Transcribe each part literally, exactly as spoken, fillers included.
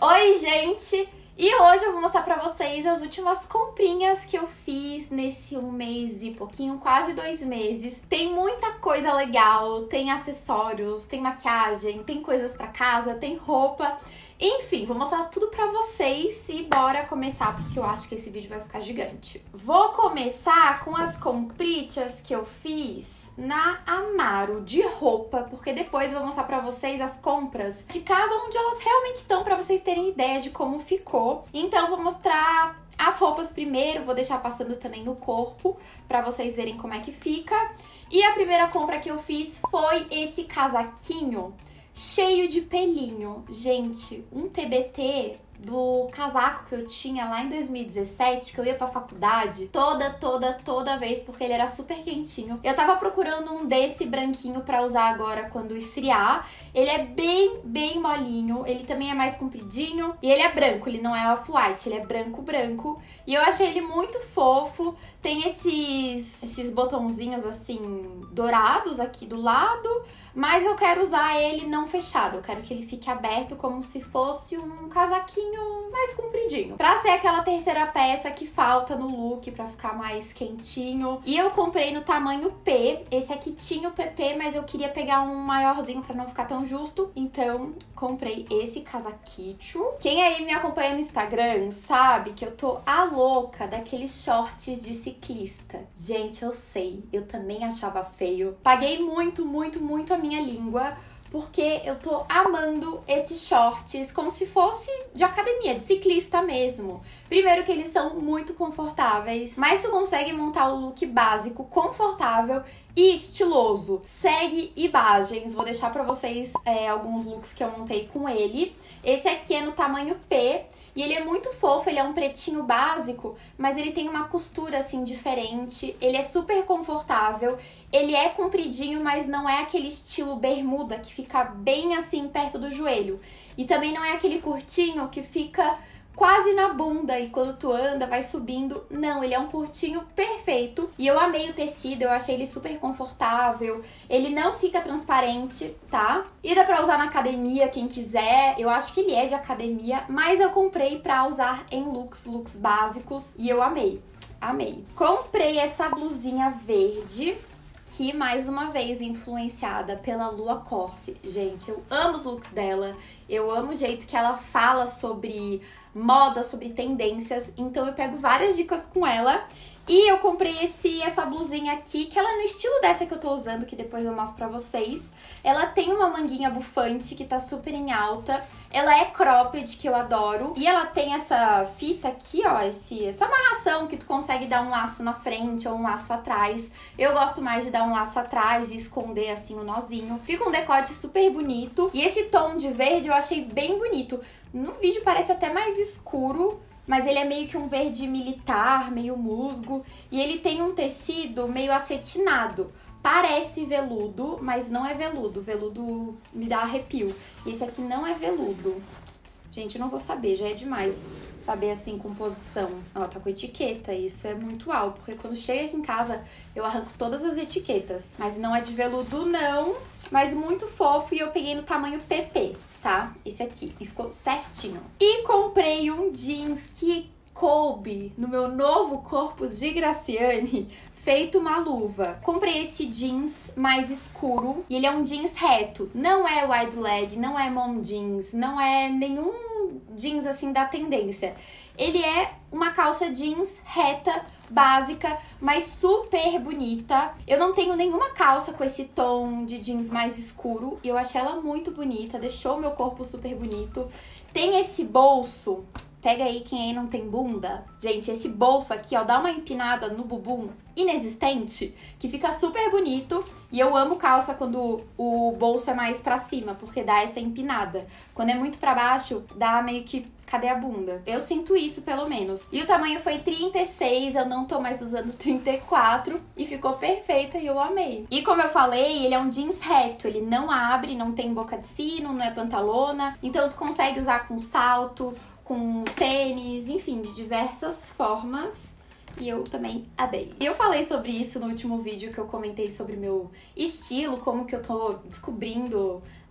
Oi, gente! E hoje eu vou mostrar pra vocês as últimas comprinhas que eu fiz nesse um mês e pouquinho, quase dois meses. Tem muita coisa legal, tem acessórios, tem maquiagem, tem coisas pra casa, tem roupa. Enfim, vou mostrar tudo pra vocês e bora começar, porque eu acho que esse vídeo vai ficar gigante. Vou começar com as compritas que eu fiz na Amaro de roupa, porque depois eu vou mostrar pra vocês as compras de casa onde elas realmente estão, pra vocês terem ideia de como ficou. Então eu vou mostrar as roupas primeiro, vou deixar passando também no corpo pra vocês verem como é que fica. E a primeira compra que eu fiz foi esse casaquinho cheio de pelinho. Gente, um T B T do casaco que eu tinha lá em dois mil e dezessete, que eu ia pra faculdade toda, toda, toda vez, porque ele era super quentinho. Eu tava procurando um desse branquinho pra usar agora quando esfriar. Ele é bem, bem molinho, ele também é mais compridinho e ele é branco, ele não é off-white, ele é branco, branco. E eu achei ele muito fofo, tem esses, esses botãozinhos assim, dourados aqui do lado, mas eu quero usar ele não fechado, eu quero que ele fique aberto como se fosse um casaquinho mais compridinho. Pra ser aquela terceira peça que falta no look, pra ficar mais quentinho. E eu comprei no tamanho P, esse aqui tinha o P P, mas eu queria pegar um maiorzinho pra não ficar tão justo, então comprei esse casaquito. Quem aí me acompanha no Instagram sabe que eu tô a louca daqueles shorts de ciclista. Gente, eu sei, eu também achava feio. Paguei muito, muito, muito a minha língua, porque eu tô amando esses shorts como se fosse de academia, de ciclista mesmo. Primeiro que eles são muito confortáveis, mas tu consegue montar o look básico, confortável e estiloso. Segue imagens, vou deixar pra vocês é, alguns looks que eu montei com ele. Esse aqui é no tamanho P e ele é muito fofo, ele é um pretinho básico, mas ele tem uma costura assim diferente, ele é super confortável, ele é compridinho, mas não é aquele estilo bermuda que fica bem assim perto do joelho. E também não é aquele curtinho que fica quase na bunda e quando tu anda vai subindo. Não, ele é um curtinho perfeito. E eu amei o tecido, eu achei ele super confortável. Ele não fica transparente, tá? E dá pra usar na academia, quem quiser. Eu acho que ele é de academia, mas eu comprei pra usar em looks, looks básicos. E eu amei, amei. Comprei essa blusinha verde, que mais uma vez influenciada pela Lua Corsi. Gente, eu amo os looks dela, eu amo o jeito que ela fala sobre moda, sobre tendências, então eu pego várias dicas com ela. E eu comprei esse, essa blusinha aqui, que ela é no estilo dessa que eu tô usando, que depois eu mostro pra vocês. Ela tem uma manguinha bufante, que tá super em alta. Ela é cropped, que eu adoro. E ela tem essa fita aqui, ó, esse, essa amarração que tu consegue dar um laço na frente ou um laço atrás. Eu gosto mais de dar um laço atrás e esconder, assim, o nozinho. Fica um decote super bonito. E esse tom de verde eu achei bem bonito. No vídeo parece até mais escuro, mas ele é meio que um verde militar, meio musgo. E ele tem um tecido meio acetinado. Parece veludo, mas não é veludo. Veludo me dá arrepio. E esse aqui não é veludo. Gente, eu não vou saber, já é demais saber assim, composição. Ó, tá com etiqueta, isso é muito alto, porque quando chega aqui em casa eu arranco todas as etiquetas. Mas não é de veludo não, mas muito fofo e eu peguei no tamanho P P, tá? Esse aqui, e ficou certinho. E comprei um jeans que coube no meu novo corpo de Graciane, feito uma luva. Comprei esse jeans mais escuro e ele é um jeans reto. Não é wide leg, não é mom jeans, não é nenhum jeans assim da tendência. Ele é uma calça jeans reta, básica, mas super bonita. Eu não tenho nenhuma calça com esse tom de jeans mais escuro e eu achei ela muito bonita, deixou meu corpo super bonito. Tem esse bolso, pega aí quem aí não tem bunda. Gente, esse bolso aqui, ó, dá uma empinada no bumbum inexistente, que fica super bonito. E eu amo calça quando o bolso é mais pra cima, porque dá essa empinada. Quando é muito pra baixo, dá meio que, cadê a bunda? Eu sinto isso, pelo menos. E o tamanho foi trinta e seis, eu não tô mais usando trinta e quatro. E ficou perfeita e eu amei. E como eu falei, ele é um jeans reto. Ele não abre, não tem boca de sino, não é pantalona. Então tu consegue usar com salto, com tênis, enfim, de diversas formas. E eu também amei. Eu falei sobre isso no último vídeo que eu comentei sobre meu estilo, como que eu tô descobrindo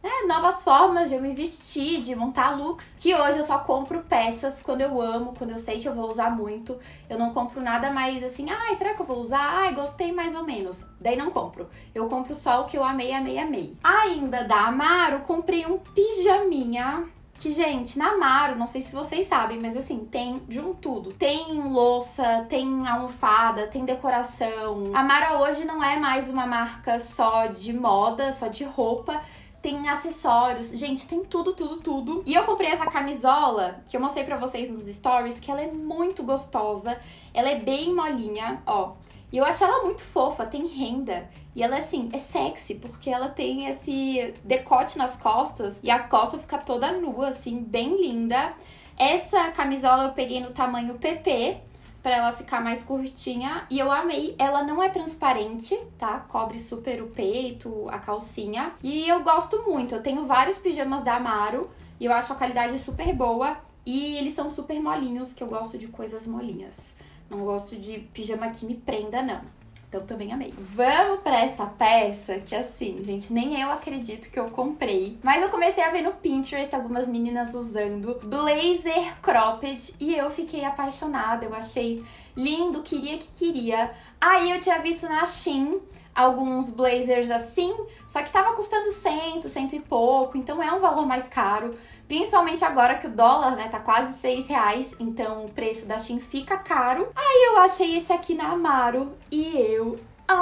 é, novas formas de eu me vestir, de montar looks, que hoje eu só compro peças quando eu amo, quando eu sei que eu vou usar muito. Eu não compro nada mais assim, ai, será que eu vou usar? Ai, gostei mais ou menos. Daí não compro. Eu compro só o que eu amei, amei, amei. Ainda da Amaro, comprei um pijaminha. Que, gente, na Amaro, não sei se vocês sabem, mas assim, tem de um tudo. Tem louça, tem almofada, tem decoração. A Amaro hoje não é mais uma marca só de moda, só de roupa. Tem acessórios, gente, tem tudo, tudo, tudo. E eu comprei essa camisola, que eu mostrei pra vocês nos stories, que ela é muito gostosa. Ela é bem molinha, ó. E eu acho ela muito fofa, tem renda. E ela, assim, é sexy, porque ela tem esse decote nas costas. E a costa fica toda nua, assim, bem linda. Essa camisola eu peguei no tamanho P P, pra ela ficar mais curtinha. E eu amei. Ela não é transparente, tá? Cobre super o peito, a calcinha. E eu gosto muito. Eu tenho vários pijamas da Amaro. E eu acho a qualidade super boa. E eles são super molinhos, que eu gosto de coisas molinhas. Não gosto de pijama que me prenda, não. Então também amei. Vamos pra essa peça que, assim, gente, nem eu acredito que eu comprei. Mas eu comecei a ver no Pinterest algumas meninas usando blazer cropped e eu fiquei apaixonada. Eu achei lindo, queria que queria. Aí eu tinha visto na Shein alguns blazers assim, só que tava custando cem, cento e pouco, então é um valor mais caro. Principalmente agora que o dólar, né, tá quase seis reais, então o preço da Shein fica caro. Aí eu achei esse aqui na Amaro e eu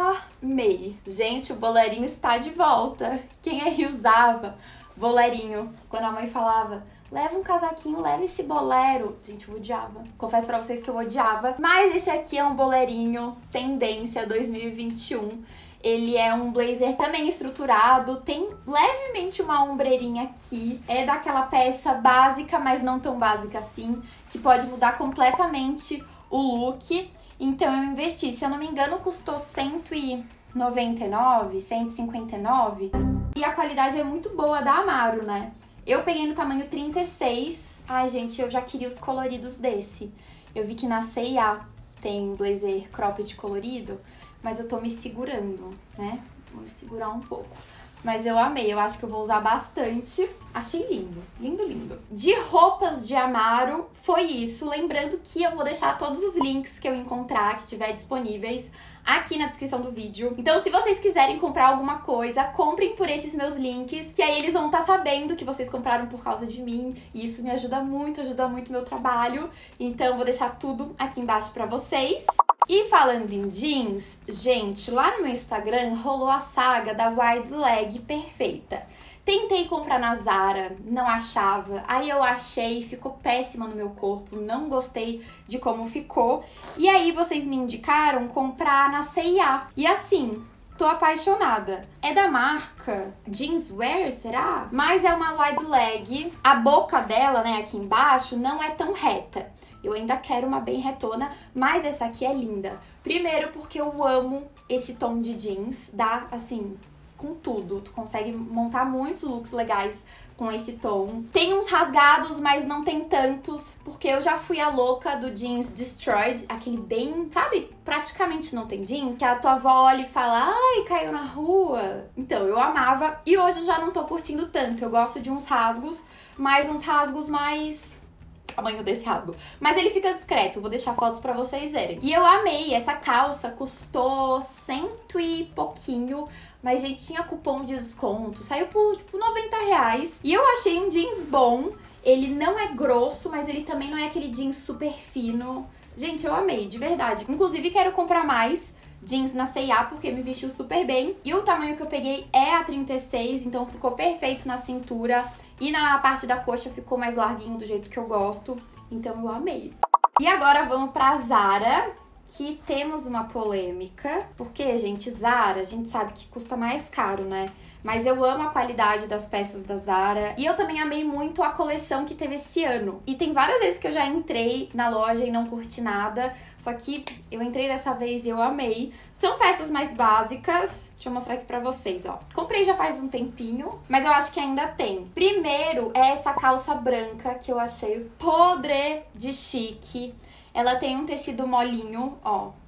amei. Gente, o bolerinho está de volta. Quem aí usava bolerinho? Quando a mãe falava, leva um casaquinho, leva esse bolero. Gente, eu odiava. Confesso pra vocês que eu odiava. Mas esse aqui é um bolerinho tendência dois mil e vinte e um. Ele é um blazer também estruturado, tem levemente uma ombreirinha aqui. É daquela peça básica, mas não tão básica assim, que pode mudar completamente o look. Então eu investi, se eu não me engano, custou cento e noventa e nove, cento e cinquenta e nove. E a qualidade é muito boa da Amaro, né? Eu peguei no tamanho trinta e seis. Ai, gente, eu já queria os coloridos desse. Eu vi que na C e A tem blazer cropped colorido. Mas eu tô me segurando, né? Vou me segurar um pouco. Mas eu amei, eu acho que eu vou usar bastante. Achei lindo, lindo, lindo. De roupas de Amaro, foi isso. Lembrando que eu vou deixar todos os links que eu encontrar, que tiver disponíveis, aqui na descrição do vídeo. Então, se vocês quiserem comprar alguma coisa, comprem por esses meus links, que aí eles vão estar sabendo que vocês compraram por causa de mim. E isso me ajuda muito, ajuda muito o meu trabalho. Então, eu vou deixar tudo aqui embaixo pra vocês. E falando em jeans, gente, lá no meu Instagram rolou a saga da wide leg perfeita. Tentei comprar na Zara, não achava. Aí eu achei, ficou péssima no meu corpo, não gostei de como ficou. E aí vocês me indicaram comprar na C e A. E assim, tô apaixonada. É da marca Jeanswear, será? Mas é uma wide leg. A boca dela, né, aqui embaixo, não é tão reta. Eu ainda quero uma bem retona, mas essa aqui é linda. Primeiro porque eu amo esse tom de jeans, dá, assim, com tudo. Tu consegue montar muitos looks legais com esse tom. Tem uns rasgados, mas não tem tantos, porque eu já fui a louca do jeans Destroyed, aquele bem, sabe, praticamente não tem jeans, que a tua avó olha e fala, ai, caiu na rua. Então, eu amava, e hoje eu já não tô curtindo tanto. Eu gosto de uns rasgos, mas uns rasgos mais... tamanho desse rasgo. Mas ele fica discreto, vou deixar fotos pra vocês verem. E eu amei, essa calça custou cento e pouquinho, mas, gente, tinha cupom de desconto, saiu por, tipo, noventa reais. E eu achei um jeans bom, ele não é grosso, mas ele também não é aquele jeans super fino. Gente, eu amei, de verdade. Inclusive, quero comprar mais jeans na C e A, porque me vestiu super bem. E o tamanho que eu peguei é a trinta e seis, então ficou perfeito na cintura. E na parte da coxa ficou mais larguinho do jeito que eu gosto. Então eu amei. E agora vamos pra Zara, que temos uma polêmica. Porque, gente, Zara, a gente sabe que custa mais caro, né? Mas eu amo a qualidade das peças da Zara. E eu também amei muito a coleção que teve esse ano. E tem várias vezes que eu já entrei na loja e não curti nada. Só que eu entrei dessa vez e eu amei. São peças mais básicas. Deixa eu mostrar aqui pra vocês, ó. Comprei já faz um tempinho, mas eu acho que ainda tem. Primeiro é essa calça branca que eu achei podre de chique. Ela tem um tecido molinho, ó.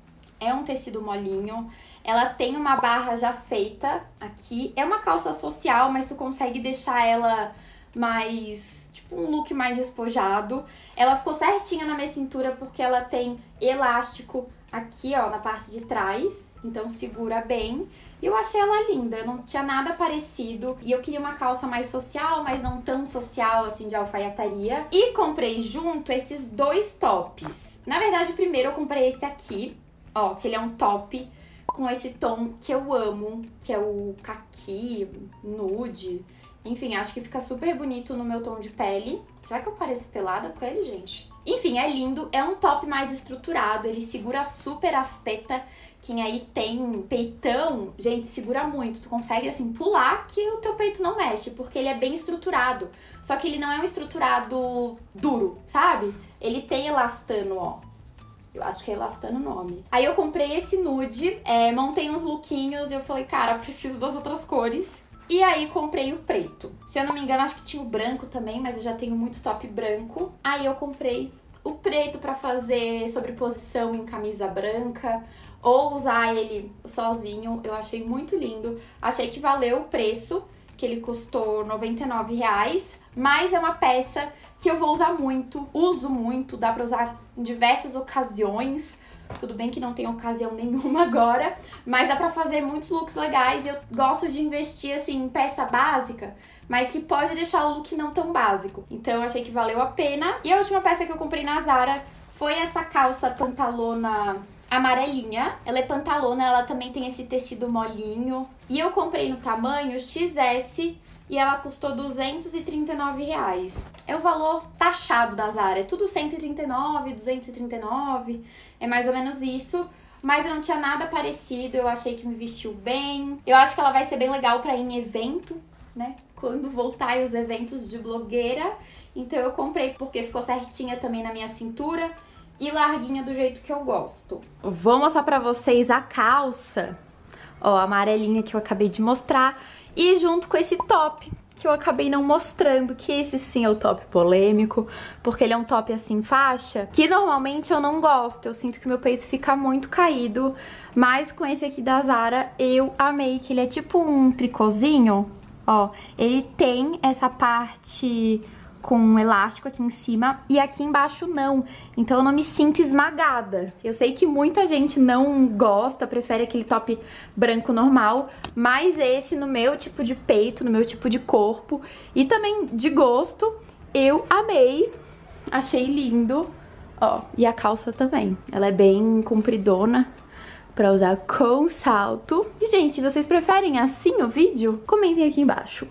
é um tecido molinho. Ela tem uma barra já feita aqui. É uma calça social, mas tu consegue deixar ela mais... tipo um look mais despojado. Ela ficou certinha na minha cintura porque ela tem elástico aqui, ó, na parte de trás. Então segura bem. E eu achei ela linda, não tinha nada parecido. E eu queria uma calça mais social, mas não tão social, assim, de alfaiataria. E comprei junto esses dois tops. Na verdade, primeiro eu comprei esse aqui, ó, que ele é um top com esse tom que eu amo, que é o caqui, nude. Enfim, acho que fica super bonito no meu tom de pele. Será que eu pareço pelada com ele, gente? Enfim, é lindo. É um top mais estruturado. Ele segura super as tetas. Quem aí tem peitão, gente, segura muito. Tu consegue, assim, pular que o teu peito não mexe. Porque ele é bem estruturado. Só que ele não é um estruturado duro, sabe? Ele tem elastano, ó. Eu acho que é elastano o nome. Aí eu comprei esse nude. É, montei uns lookinhos e eu falei, cara, preciso das outras cores. E aí comprei o preto. Se eu não me engano, acho que tinha o branco também, mas eu já tenho muito top branco. Aí eu comprei o preto pra fazer sobreposição em camisa branca ou usar ele sozinho. Eu achei muito lindo. Achei que valeu o preço, que ele custou noventa e nove reais. Mas é uma peça que eu vou usar muito, uso muito, dá pra usar em diversas ocasiões. Tudo bem que não tem ocasião nenhuma agora, mas dá pra fazer muitos looks legais. Eu gosto de investir, assim, em peça básica, mas que pode deixar o look não tão básico. Então eu achei que valeu a pena. E a última peça que eu comprei na Zara foi essa calça pantalona amarelinha. Ela é pantalona, ela também tem esse tecido molinho. E eu comprei no tamanho X S e ela custou duzentos e trinta e nove reais. É o valor taxado da Zara, é tudo cento e trinta e nove, duzentos e trinta e nove, é mais ou menos isso. Mas eu não tinha nada parecido, eu achei que me vestiu bem. Eu acho que ela vai ser bem legal pra ir em evento, né? Quando voltar os eventos de blogueira. Então eu comprei porque ficou certinha também na minha cintura e larguinha do jeito que eu gosto. Vou mostrar pra vocês a calça, ó, a amarelinha que eu acabei de mostrar. E junto com esse top, que eu acabei não mostrando, que esse sim é o top polêmico, porque ele é um top assim, faixa, que normalmente eu não gosto, eu sinto que meu peito fica muito caído, mas com esse aqui da Zara eu amei, que ele é tipo um tricôzinho, ó, ele tem essa parte com um elástico aqui em cima e aqui embaixo não, então eu não me sinto esmagada. Eu sei que muita gente não gosta, prefere aquele top branco normal, mas esse no meu tipo de peito, no meu tipo de corpo e também de gosto, eu amei, achei lindo, ó, e a calça também, ela é bem compridona pra usar com salto. E gente, vocês preferem assim o vídeo? Comentem aqui embaixo.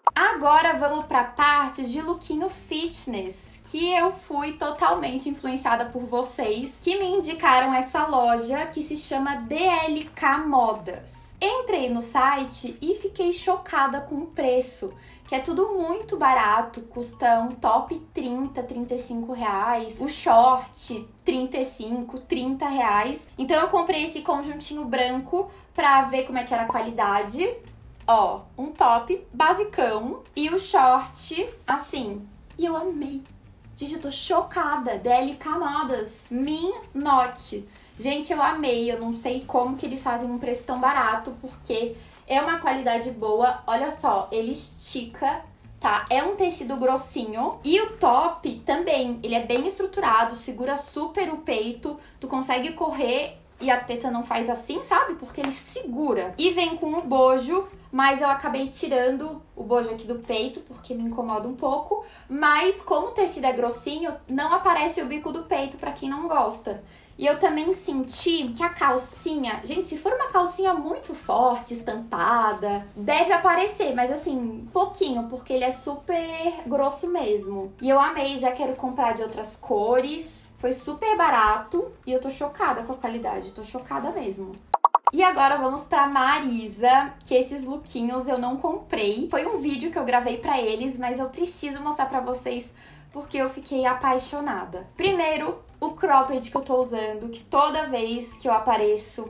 Agora vamos pra parte de lookinho fitness, que eu fui totalmente influenciada por vocês, que me indicaram essa loja que se chama D L K Modas. Entrei no site e fiquei chocada com o preço, que é tudo muito barato, custa um top trinta, trinta e cinco reais, o short trinta e cinco, trinta reais. Então eu comprei esse conjuntinho branco pra ver como é que era a qualidade. Ó, um top basicão e o short assim. E eu amei. Gente, eu tô chocada. D L K Modas, Min Not. Gente, eu amei. Eu não sei como que eles fazem um preço tão barato, porque é uma qualidade boa. Olha só, ele estica, tá? É um tecido grossinho. E o top também, ele é bem estruturado, segura super o peito. Tu consegue correr e a teta não faz assim, sabe? Porque ele segura. E vem com o bojo, mas eu acabei tirando o bojo aqui do peito, porque me incomoda um pouco. Mas como o tecido é grossinho, não aparece o bico do peito pra quem não gosta. E eu também senti que a calcinha... Gente, se for uma calcinha muito forte, estampada, deve aparecer, mas assim, pouquinho, porque ele é super grosso mesmo. E eu amei, já quero comprar de outras cores. Foi super barato e eu tô chocada com a qualidade, tô chocada mesmo. E agora vamos pra Marisa, que esses lookinhos eu não comprei. Foi um vídeo que eu gravei pra eles, mas eu preciso mostrar pra vocês porque eu fiquei apaixonada. Primeiro, o cropped que eu tô usando, que toda vez que eu apareço com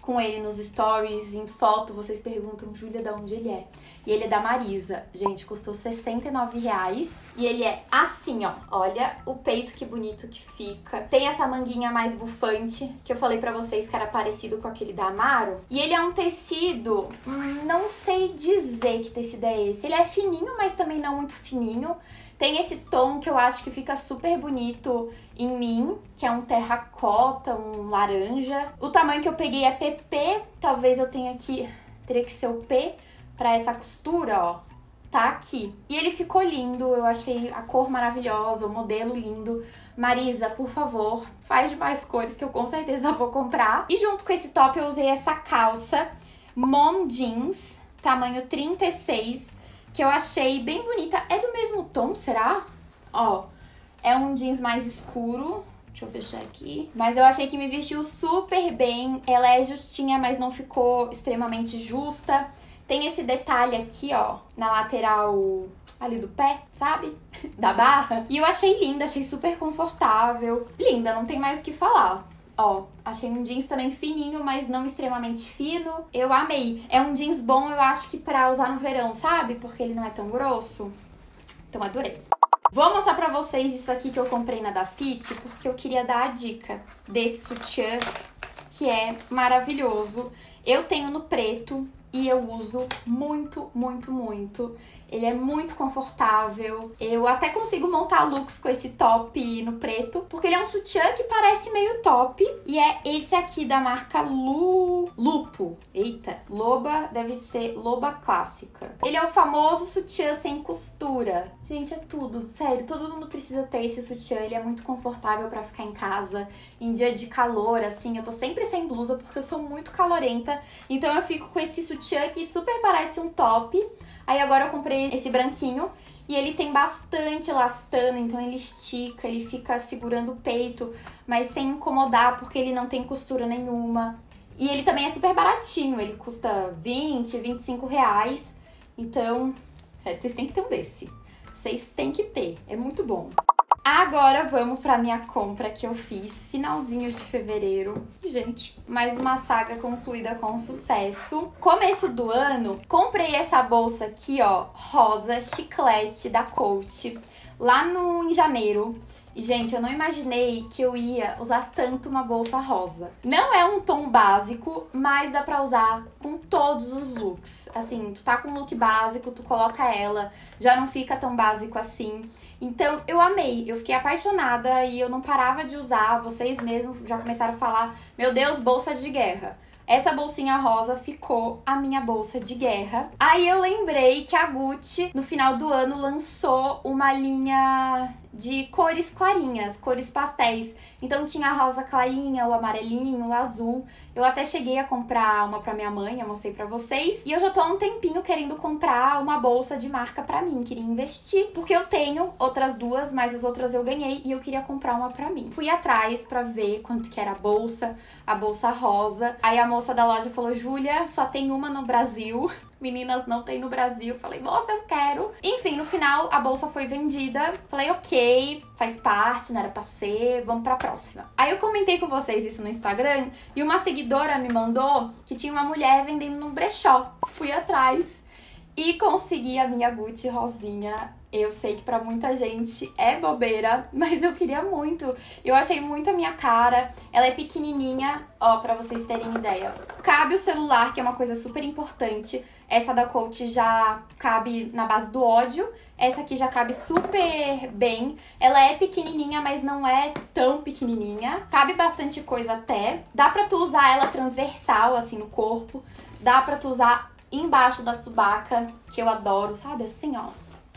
com ele nos stories, em foto, vocês perguntam, Júlia, de onde ele é? E ele é da Marisa. Gente, custou sessenta e nove reais. E ele é assim, ó. Olha o peito que bonito que fica. Tem essa manguinha mais bufante, que eu falei pra vocês que era parecido com aquele da Amaro. E ele é um tecido, hum, não sei dizer que tecido é esse. Ele é fininho, mas também não muito fininho. Tem esse tom que eu acho que fica super bonito em mim, que é um terracota, um laranja. O tamanho que eu peguei é P P, talvez eu tenha que... teria que ser o P pra essa costura, ó. Tá aqui. E ele ficou lindo, eu achei a cor maravilhosa, o modelo lindo. Marisa, por favor, faz de mais cores que eu com certeza vou comprar. E junto com esse top eu usei essa calça Mom Jeans, tamanho trinta e seis, que eu achei bem bonita. É do mesmo tom, será? Ó, é um jeans mais escuro. Deixa eu fechar aqui. Mas eu achei que me vestiu super bem. Ela é justinha, mas não ficou extremamente justa. Tem esse detalhe aqui, ó, na lateral ali do pé, sabe? Da barra. E eu achei linda, achei super confortável. Linda, não tem mais o que falar. Ó, achei um jeans também fininho, mas não extremamente fino. Eu amei. É um jeans bom, eu acho que pra usar no verão, sabe? Porque ele não é tão grosso. Então adorei. Vou mostrar pra vocês isso aqui que eu comprei na Dafit, porque eu queria dar a dica desse sutiã, que é maravilhoso. Eu tenho no preto e eu uso muito, muito, muito. Ele é muito confortável. Eu até consigo montar looks com esse top no preto, porque ele é um sutiã que parece meio top. E é esse aqui da marca Lu... Lupo. Eita, Loba, deve ser Loba Clássica. Ele é o famoso sutiã sem costura. Gente, é tudo. Sério, todo mundo precisa ter esse sutiã. Ele é muito confortável pra ficar em casa. Em dia de calor, assim, eu tô sempre sem blusa porque eu sou muito calorenta. Então eu fico com esse sutiã que super parece um top. Aí agora eu comprei esse branquinho e ele tem bastante elastano, então ele estica, ele fica segurando o peito, mas sem incomodar porque ele não tem costura nenhuma. E ele também é super baratinho, ele custa vinte, vinte e cinco reais. Então, sério, vocês têm que ter um desse. Vocês têm que ter, é muito bom. Agora vamos pra minha compra que eu fiz finalzinho de fevereiro. Gente, mais uma saga concluída com sucesso. Começo do ano, comprei essa bolsa aqui, ó, rosa, chiclete da Coach, lá no, em janeiro. E, gente, eu não imaginei que eu ia usar tanto uma bolsa rosa. Não é um tom básico, mas dá pra usar com todos os looks. Assim, tu tá com um look básico, tu coloca ela, já não fica tão básico assim. Então, eu amei, eu fiquei apaixonada e eu não parava de usar. Vocês mesmos já começaram a falar, meu Deus, bolsa de guerra. Essa bolsinha rosa ficou a minha bolsa de guerra. Aí eu lembrei que a Gucci, no final do ano, lançou uma linha de cores clarinhas, cores pastéis. Então tinha a rosa clarinha, o amarelinho, o azul. Eu até cheguei a comprar uma pra minha mãe, eu mostrei pra vocês. E eu já tô há um tempinho querendo comprar uma bolsa de marca pra mim, queria investir. Porque eu tenho outras duas, mas as outras eu ganhei e eu queria comprar uma pra mim. Fui atrás pra ver quanto que era a bolsa, a bolsa rosa. Aí a moça da loja falou, Júlia, só tem uma no Brasil. Meninas, não tem no Brasil. Falei, moça, eu quero. Enfim, no final, a bolsa foi vendida. Falei, ok, faz parte, não era pra ser, vamos pra próxima. Aí eu comentei com vocês isso no Instagram e uma seguidora me mandou que tinha uma mulher vendendo num brechó. Fui atrás e consegui a minha Gucci rosinha. Eu sei que pra muita gente é bobeira, mas eu queria muito. Eu achei muito a minha cara. Ela é pequenininha, ó, pra vocês terem ideia. Cabe o celular, que é uma coisa super importante. Essa da Coach já cabe na base do ódio. Essa aqui já cabe super bem. Ela é pequenininha, mas não é tão pequenininha. Cabe bastante coisa até. Dá pra tu usar ela transversal, assim, no corpo. Dá pra tu usar embaixo da subaca, que eu adoro, sabe? Assim, ó.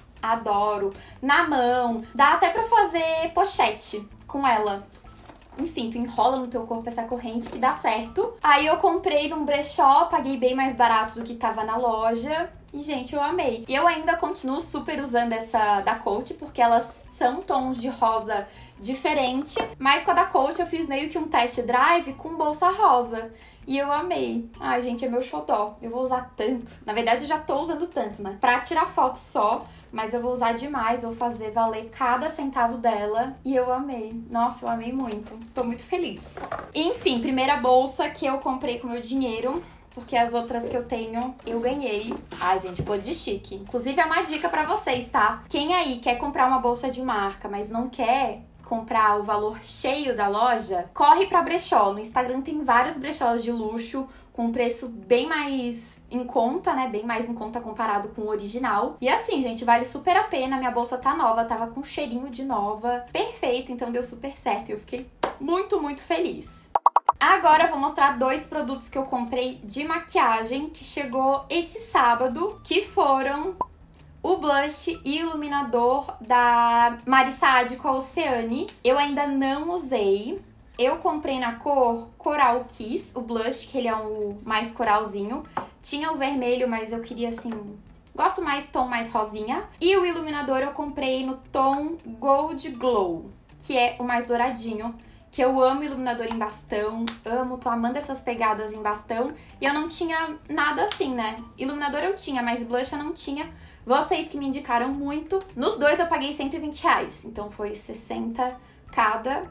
Adoro. Na mão. Dá até pra fazer pochete com ela. Enfim, tu enrola no teu corpo essa corrente que dá certo. Aí eu comprei num brechó, paguei bem mais barato do que tava na loja. E, gente, eu amei. E eu ainda continuo super usando essa da Coach, porque ela são tons de rosa diferente, mas com a da Coach eu fiz meio que um test drive com bolsa rosa. E eu amei. Ai, gente, é meu xodó. Eu vou usar tanto. Na verdade, eu já tô usando tanto, né? Pra tirar foto só, mas eu vou usar demais. Vou fazer valer cada centavo dela. E eu amei. Nossa, eu amei muito. Tô muito feliz. Enfim, primeira bolsa que eu comprei com meu dinheiro, porque as outras que eu tenho, eu ganhei. Ai, gente, pô de chique. Inclusive, é uma dica pra vocês, tá? Quem aí quer comprar uma bolsa de marca, mas não quer comprar o valor cheio da loja, corre pra brechó. No Instagram tem vários brechós de luxo com preço bem mais em conta, né? Bem mais em conta comparado com o original. E assim, gente, vale super a pena. Minha bolsa tá nova, tava com cheirinho de nova. Perfeito, então deu super certo. Eu fiquei muito, muito feliz. Agora eu vou mostrar dois produtos que eu comprei de maquiagem que chegou esse sábado, que foram o blush e iluminador da Marissade com a Oceane. Eu ainda não usei. Eu comprei na cor Coral Kiss, o blush, que ele é o mais coralzinho. Tinha o vermelho, mas eu queria, assim, gosto mais tom mais rosinha. E o iluminador eu comprei no tom Gold Glow, que é o mais douradinho. Que eu amo iluminador em bastão, amo, tô amando essas pegadas em bastão. E eu não tinha nada assim, né? Iluminador eu tinha, mas blush eu não tinha. Vocês que me indicaram muito. Nos dois eu paguei cento e vinte reais, então foi sessenta cada,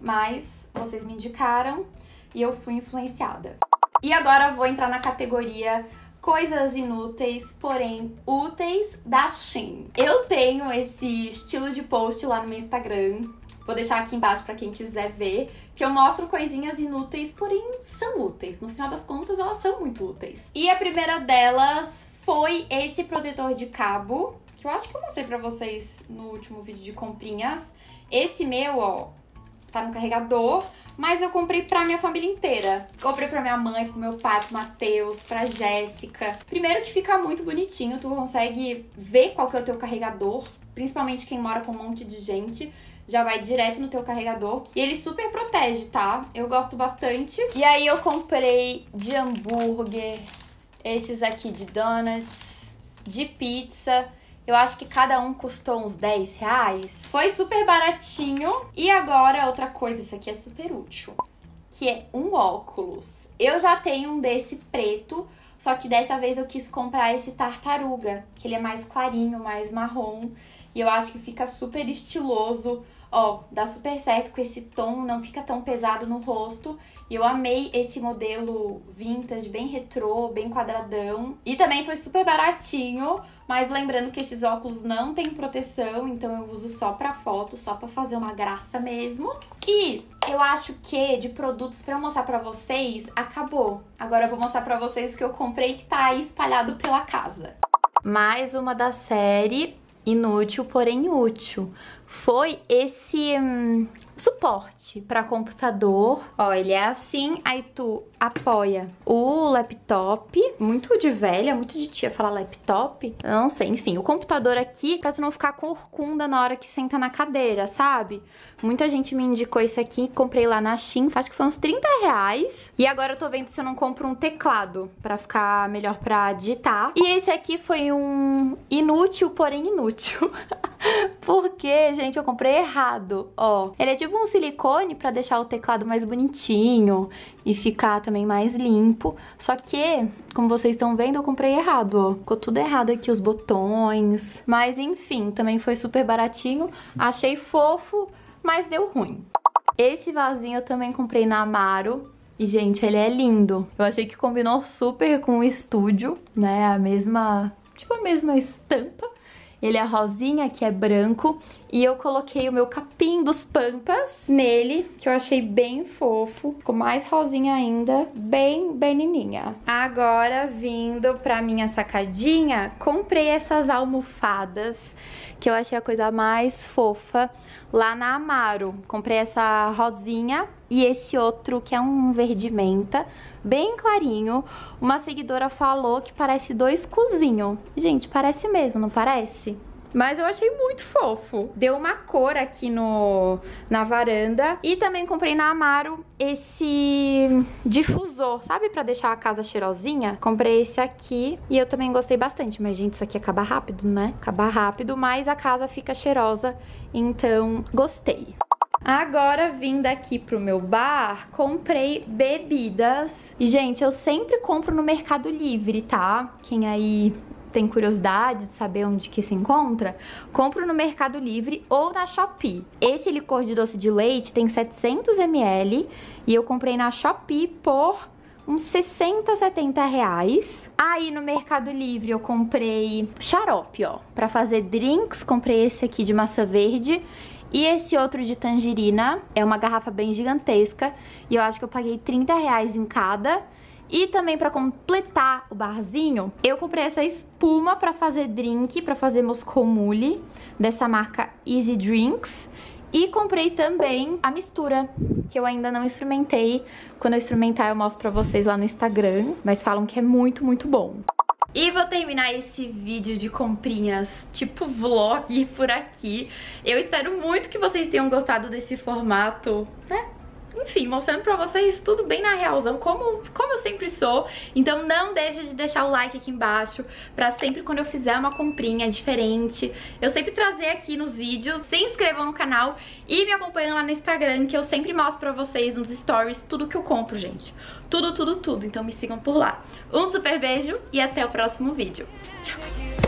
mas vocês me indicaram e eu fui influenciada. E agora eu vou entrar na categoria coisas inúteis, porém úteis, da Shein. Eu tenho esse estilo de post lá no meu Instagram. Vou deixar aqui embaixo pra quem quiser ver, que eu mostro coisinhas inúteis, porém são úteis. No final das contas, elas são muito úteis. E a primeira delas foi esse protetor de cabo, que eu acho que eu mostrei pra vocês no último vídeo de comprinhas. Esse meu, ó, tá no carregador, mas eu comprei pra minha família inteira. Comprei pra minha mãe, pro meu pai, pro Matheus, pra Jéssica. Primeiro que fica muito bonitinho, tu consegue ver qual que é o teu carregador, principalmente quem mora com um monte de gente. Já vai direto no teu carregador. E ele super protege, tá? Eu gosto bastante. E aí eu comprei de hambúrguer, esses aqui de donuts, de pizza. Eu acho que cada um custou uns dez reais. Foi super baratinho. E agora outra coisa, isso aqui é super útil, que é um óculos. Eu já tenho um desse preto, só que dessa vez eu quis comprar esse tartaruga, que ele é mais clarinho, mais marrom. E eu acho que fica super estiloso. Ó, dá super certo com esse tom, não fica tão pesado no rosto. E eu amei esse modelo vintage, bem retrô, bem quadradão. E também foi super baratinho, mas lembrando que esses óculos não tem proteção, então eu uso só pra foto, só pra fazer uma graça mesmo. E eu acho que de produtos pra eu mostrar pra vocês, acabou. Agora eu vou mostrar pra vocês o que eu comprei que tá aí espalhado pela casa. Mais uma da série inútil, porém útil. Foi esse hum, suporte para computador. Ó, ele é assim, aí tu apoia o laptop, muito de velha, muito de tia falar laptop, eu não sei, enfim, o computador aqui pra tu não ficar corcunda na hora que senta na cadeira, sabe? Muita gente me indicou esse aqui, comprei lá na Shein, acho que foi uns trinta reais. E agora eu tô vendo se eu não compro um teclado pra ficar melhor pra digitar. E esse aqui foi um inútil, porém inútil. Porque, gente, eu comprei errado, ó. Ele é tipo um silicone pra deixar o teclado mais bonitinho e ficar também mais limpo. Só que, como vocês estão vendo, eu comprei errado, ó. Ficou tudo errado aqui, os botões. Mas, enfim, também foi super baratinho. Achei fofo, mas deu ruim. Esse vasinho eu também comprei na Amaro. E, gente, ele é lindo. Eu achei que combinou super com o estúdio, né? A mesma, tipo a mesma estampa. Ele é rosinha, aqui é branco. E eu coloquei o meu capim dos Pampas nele, que eu achei bem fofo. Ficou mais rosinha ainda, bem benininha. Agora, vindo pra minha sacadinha, comprei essas almofadas, que eu achei a coisa mais fofa, lá na Amaro. Comprei essa rosinha e esse outro que é um verde menta, bem clarinho. Uma seguidora falou que parece dois cozinhos. Gente, parece mesmo, não parece? mas eu achei muito fofo. Deu uma cor aqui no, na varanda. E também comprei na Amaro esse difusor, sabe? Pra deixar a casa cheirosinha. Comprei esse aqui e eu também gostei bastante. Mas, gente, isso aqui acaba rápido, né? Acaba rápido, mas a casa fica cheirosa. Então, gostei. Agora, vindo aqui pro meu bar, comprei bebidas. E, gente, eu sempre compro no Mercado Livre, tá? Quem aí tem curiosidade de saber onde que se encontra, compro no Mercado Livre ou na Shopee. Esse licor de doce de leite tem setecentos mililitros e eu comprei na Shopee por uns sessenta, setenta reais. Aí no Mercado Livre eu comprei xarope, ó, pra fazer drinks. Comprei esse aqui de maçã verde e esse outro de tangerina. É uma garrafa bem gigantesca e eu acho que eu paguei trinta reais em cada. E também pra completar o barzinho, eu comprei essa espuma pra fazer drink, pra fazer Moscow Mule, dessa marca Easy Drinks. E comprei também a mistura, que eu ainda não experimentei. Quando eu experimentar eu mostro pra vocês lá no Instagram, mas falam que é muito, muito bom. E vou terminar esse vídeo de comprinhas tipo vlog por aqui. Eu espero muito que vocês tenham gostado desse formato, né? Enfim, mostrando pra vocês tudo bem na realzão, como, como eu sempre sou. Então não deixa de deixar o like aqui embaixo, pra sempre quando eu fizer uma comprinha diferente, eu sempre trazer aqui nos vídeos. Se inscrevam no canal e me acompanhem lá no Instagram, que eu sempre mostro pra vocês nos stories tudo que eu compro, gente. Tudo, tudo, tudo. Então me sigam por lá. Um super beijo e até o próximo vídeo. Tchau!